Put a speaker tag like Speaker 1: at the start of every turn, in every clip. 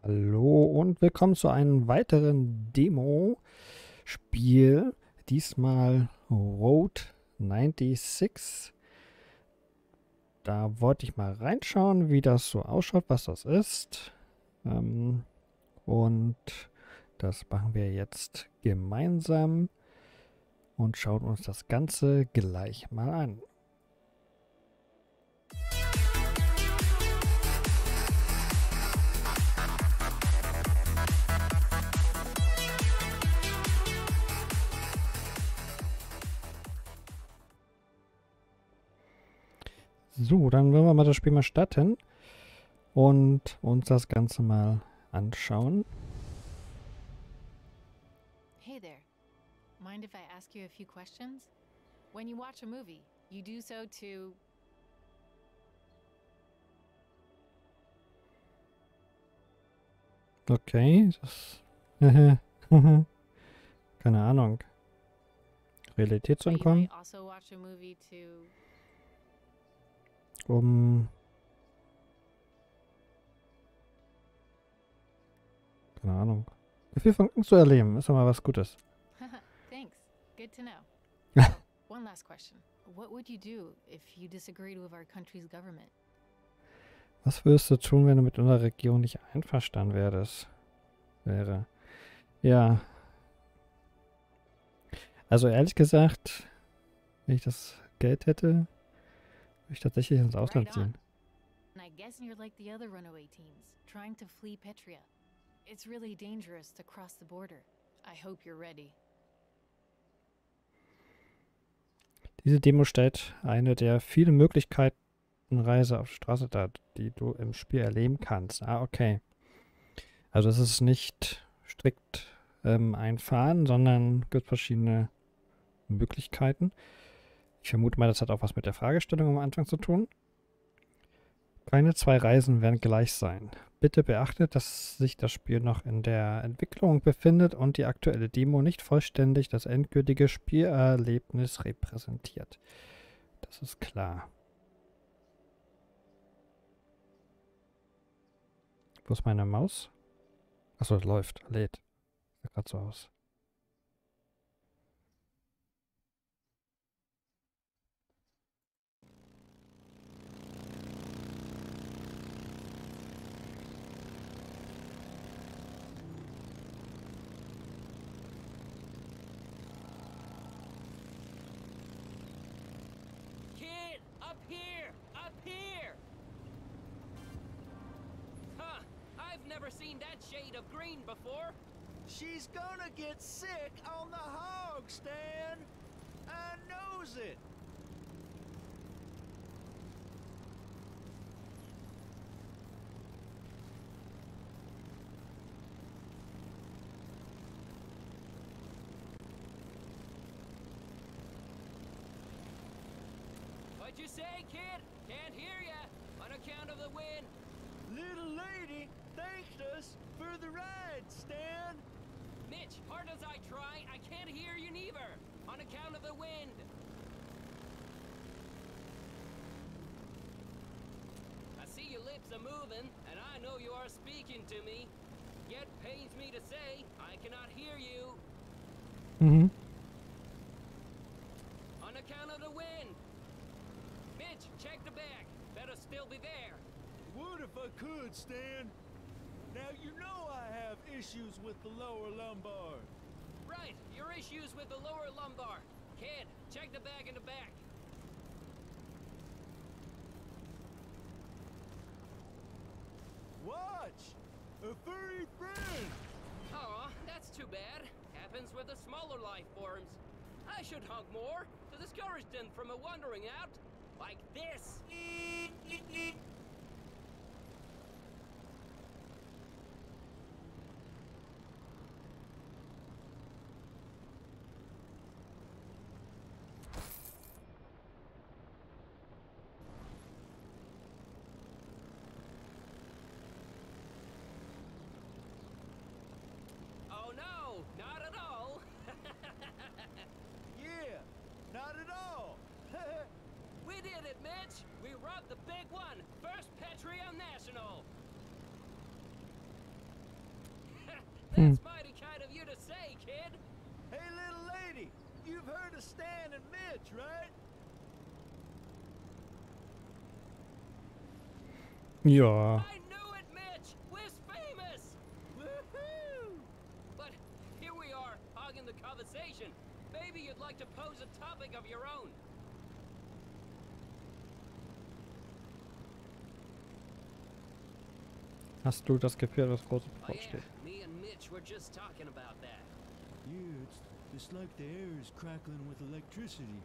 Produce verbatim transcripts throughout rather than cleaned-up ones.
Speaker 1: Hallo und willkommen zu einem weiteren Demo-Spiel. Diesmal Road sechsundneunzig. Da wollte ich mal reinschauen, wie das so ausschaut, was das ist. Ähm, und das machen wir jetzt gemeinsam und schauen uns das Ganze gleich mal an. So, dann wollen wir mal das Spiel mal starten und uns das Ganze mal anschauen.
Speaker 2: Hey there. Mind if I ask you a few questions? When you watch a movie, you do so to...
Speaker 1: Okay, das... Keine Ahnung. Realität zu
Speaker 2: But you
Speaker 1: entkommen,
Speaker 2: might also watch a movie to...
Speaker 1: um... Keine Ahnung. Gefühl von Angst zu erleben, ist doch mal was Gutes.
Speaker 2: Thanks. Good to know. So, one last question. What would you do if you disagreed with our country's government?
Speaker 1: Was würdest du tun, wenn du mit unserer Regierung nicht einverstanden wärst? Wäre. Ja. Also ehrlich gesagt, wenn ich das Geld hätte, würde ich tatsächlich ins Ausland
Speaker 2: Right on.
Speaker 1: ziehen.
Speaker 2: And I guess you're like the other runaway teens, trying to flee Petria. It's really dangerous to cross the border. I hope you're ready.
Speaker 1: Diese Demo stellt eine der vielen Möglichkeiten Reise auf die Straße dar, die du im Spiel erleben kannst. Ah, okay. Also es ist nicht strikt ähm, ein Fahren, sondern gibt verschiedene Möglichkeiten. Ich vermute mal, das hat auch was mit der Fragestellung am Anfang zu tun. Keine zwei Reisen werden gleich sein. Bitte beachtet, dass sich das Spiel noch in der Entwicklung befindet und die aktuelle Demo nicht vollständig das endgültige Spielerlebnis repräsentiert. Das ist klar. Wo ist meine Maus? Achso, es läuft, lädt. Sieht gerade so aus.
Speaker 3: Kid, up here! Up here! Huh, I've never seen that shade of green before.
Speaker 4: She's gonna get sick on the hog stand. I knows it.
Speaker 3: What'd you say, kid? Can't hear ya on account of the wind.
Speaker 4: Little lady thanked us for the ride, Stan.
Speaker 3: Mitch, hard as I try, I can't hear you neither on account of the wind. I see your lips are moving, and I know you are speaking to me. Yet pains me to say, I cannot hear you
Speaker 1: Mhm.
Speaker 3: on account of the wind. Mitch, check the back. Better still be there.
Speaker 4: Would if I could, Stan. Now you know I have issues with the lower lumbar.
Speaker 3: Right, your issues with the lower lumbar. Kid, check the bag in the back.
Speaker 4: Watch! A furry friend!
Speaker 3: Aw, that's too bad. Happens with the smaller life forms. I should hug more to discourage them from a wandering out like this. Oh no, not at all.
Speaker 4: Yeah, not at all.
Speaker 3: We did it, Mitch. We robbed the big one. First Petria National. That's mighty kind of you to say, kid.
Speaker 4: Hey, little lady, you've heard of Stan and Mitch, right?
Speaker 1: Ja.
Speaker 3: I knew it, Mitch! We're famous!
Speaker 4: Woohoo!
Speaker 3: But here we are, hogging the conversation. Maybe you'd like to pose a topic of your own.
Speaker 1: Hast du das Gefühl, das große
Speaker 3: Oh
Speaker 1: Brot
Speaker 3: yeah,
Speaker 1: steht?
Speaker 3: me and Mitch were just talking about that.
Speaker 4: Yeah, it's, it's like the air is crackling with electricity.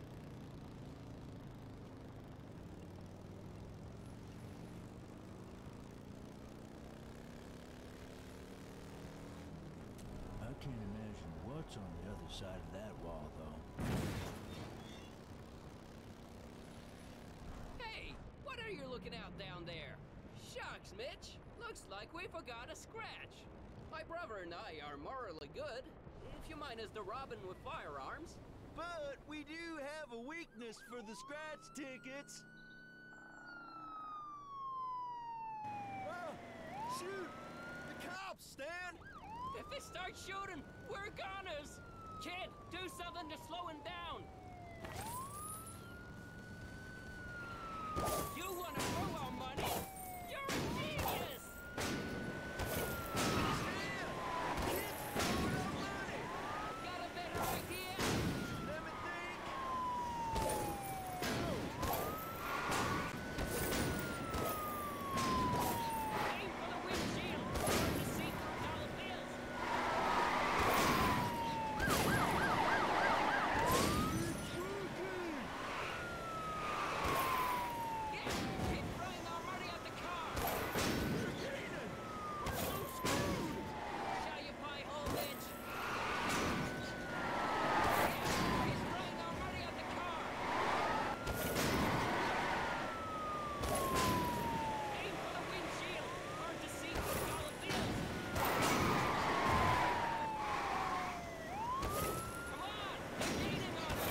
Speaker 4: I can't imagine what's on the other side of that wall, though.
Speaker 3: Hey, what are you looking out down there? Shucks, Mitch. Looks like we forgot a scratch. My brother and I are morally good, if you mind us the robbing with firearms.
Speaker 4: But we do have a weakness for the scratch tickets. Oh, shoot! The cops, Stan!
Speaker 3: If they start shooting, we're goners! Kid, do something to slow him down! You wanna throw our money? You're a genius! Got a better idea?
Speaker 4: Let me think.
Speaker 3: Aim for the windshield! Hard to see through dollar bills! Yeah, keep throwing our money at the car! Shall you buy home, Mitch? Yeah, he's throwing our money at the car! Aim for the windshield! Hard to see through dollar bills! Come on! They're gaining on us!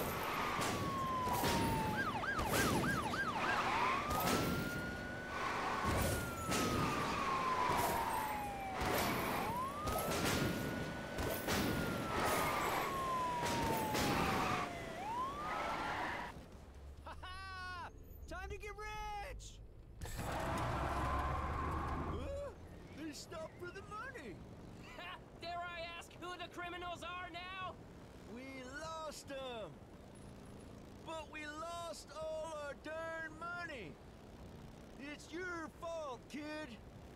Speaker 4: Ha-ha! Time to get rich! Huh? They stopped for the money!
Speaker 3: Ha! Dare I ask who the criminals are now?
Speaker 4: We lost them! But we lost all our darn money! It's your fault, kid!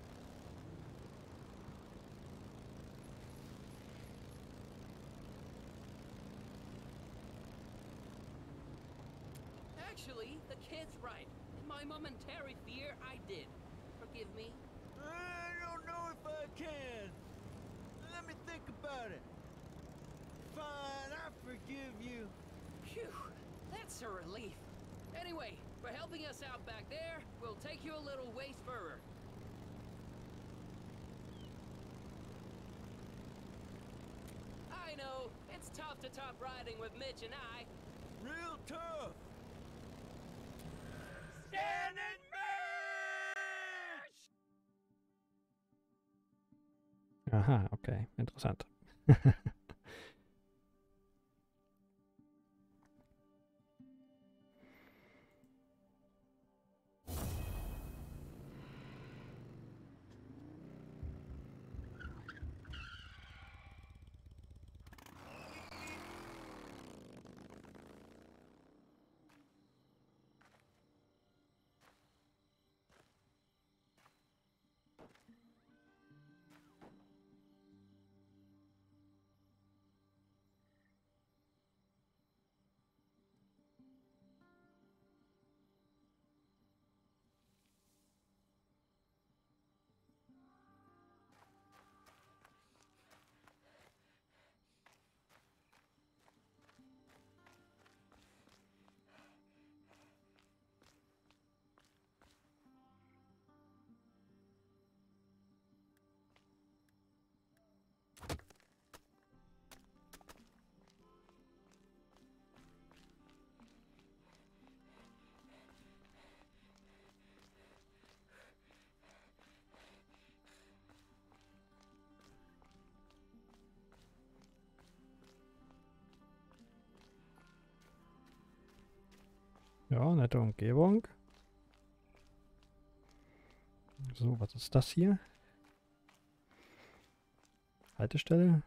Speaker 3: Actually, the kid's right. In my momentary fear, I did. Forgive me.
Speaker 4: I don't know if I can. Let me think about it. Fine, I forgive you.
Speaker 3: Phew, that's a relief. Anyway, for helping us out back there, we'll take you a little ways further. I know, it's tough to top riding with Mitch and I.
Speaker 4: Real tough. Stan and Mitch!
Speaker 1: Aha, okay, interessant. Ja, nette Umgebung. So, was ist das hier? Haltestelle?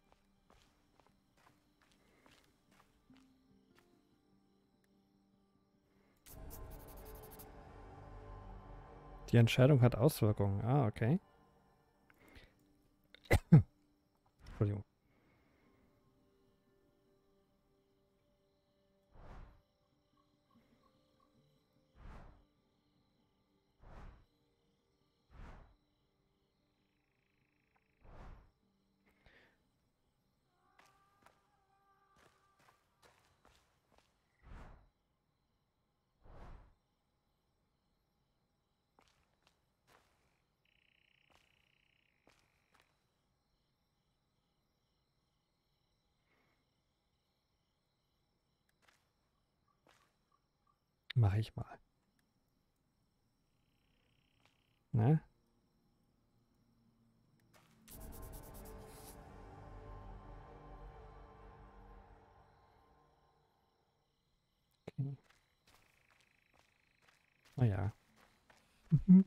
Speaker 1: Die Entscheidung hat Auswirkungen. Ah, okay. Entschuldigung. Mache ich mal. Ne? Okay. Ah ja. Mhm.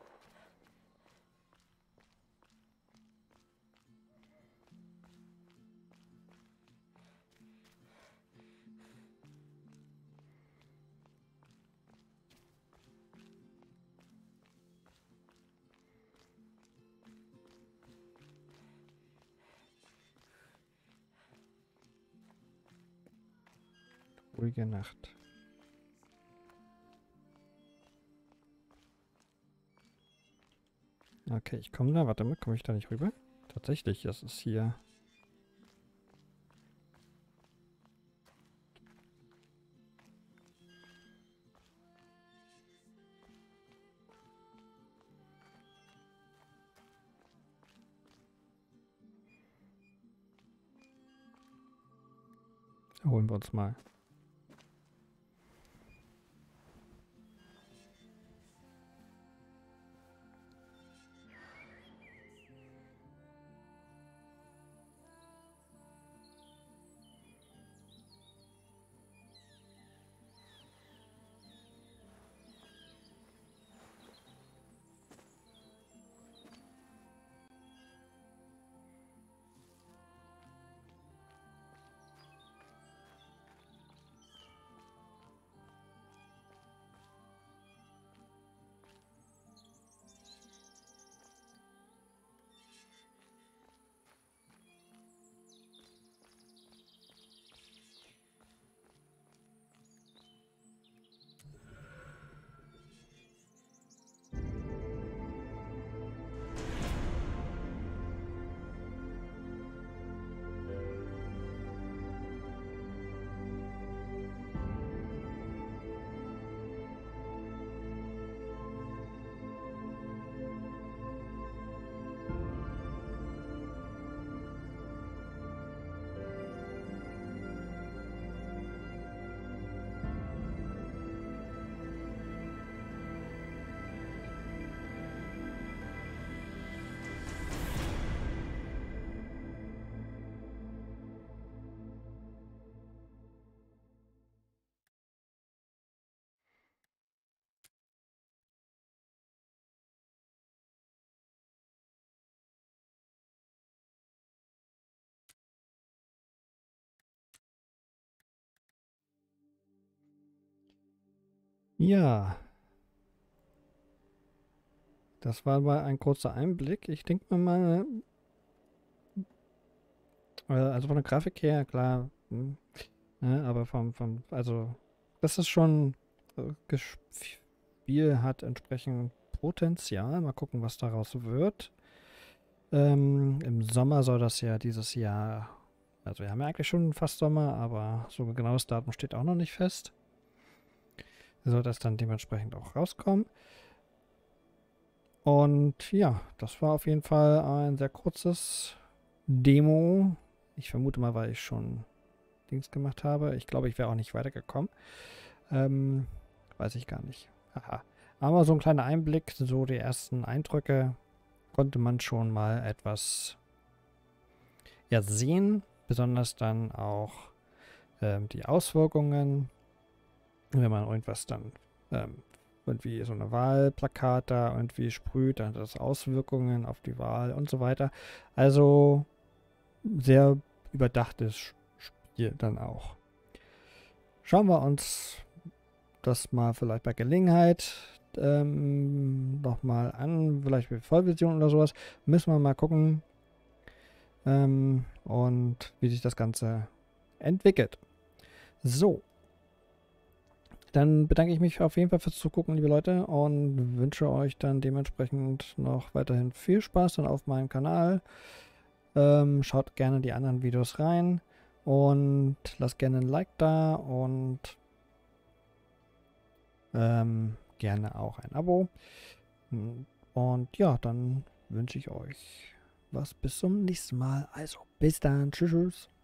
Speaker 1: Ruhige Nacht. Okay, ich komme da. Warte mal, komme ich da nicht rüber? Tatsächlich, das ist hier. Holen wir uns mal. Ja. Das war mal ein kurzer Einblick. Ich denke mir mal, äh, also von der Grafik her, klar, hm, ne, aber vom, vom, also, das ist schon, äh, das Spiel hat entsprechend Potenzial. Mal gucken, was daraus wird. Ähm, im Sommer soll das ja dieses Jahr, also wir haben ja eigentlich schon fast Sommer, aber so ein genaues Datum steht auch noch nicht fest. Soll das dann dementsprechend auch rauskommen. Und ja, das war auf jeden Fall ein sehr kurzes Demo. Ich vermute mal, weil ich schon Dings gemacht habe. Ich glaube, ich wäre auch nicht weitergekommen. Ähm, weiß ich gar nicht. Haha. Aber so ein kleiner Einblick, so die ersten Eindrücke, konnte man schon mal etwas ja, sehen. Besonders dann auch ähm, die Auswirkungen. wenn man irgendwas dann ähm, irgendwie so eine Wahlplakat da irgendwie sprüht, dann hat das Auswirkungen auf die Wahl und so weiter. Also sehr überdachtes Spiel dann auch. Schauen wir uns das mal vielleicht bei Gelegenheit ähm, nochmal an, vielleicht mit Vollversion oder sowas. Müssen wir mal gucken ähm, und wie sich das Ganze entwickelt. So. Dann bedanke ich mich auf jeden Fall fürs Zugucken, liebe Leute, und wünsche euch dann dementsprechend noch weiterhin viel Spaß dann auf meinem Kanal. Ähm, schaut gerne die anderen Videos rein und lasst gerne ein Like da und ähm, gerne auch ein Abo. Und ja, dann wünsche ich euch was bis zum nächsten Mal. Also bis dann. Tschüss. Tschüss.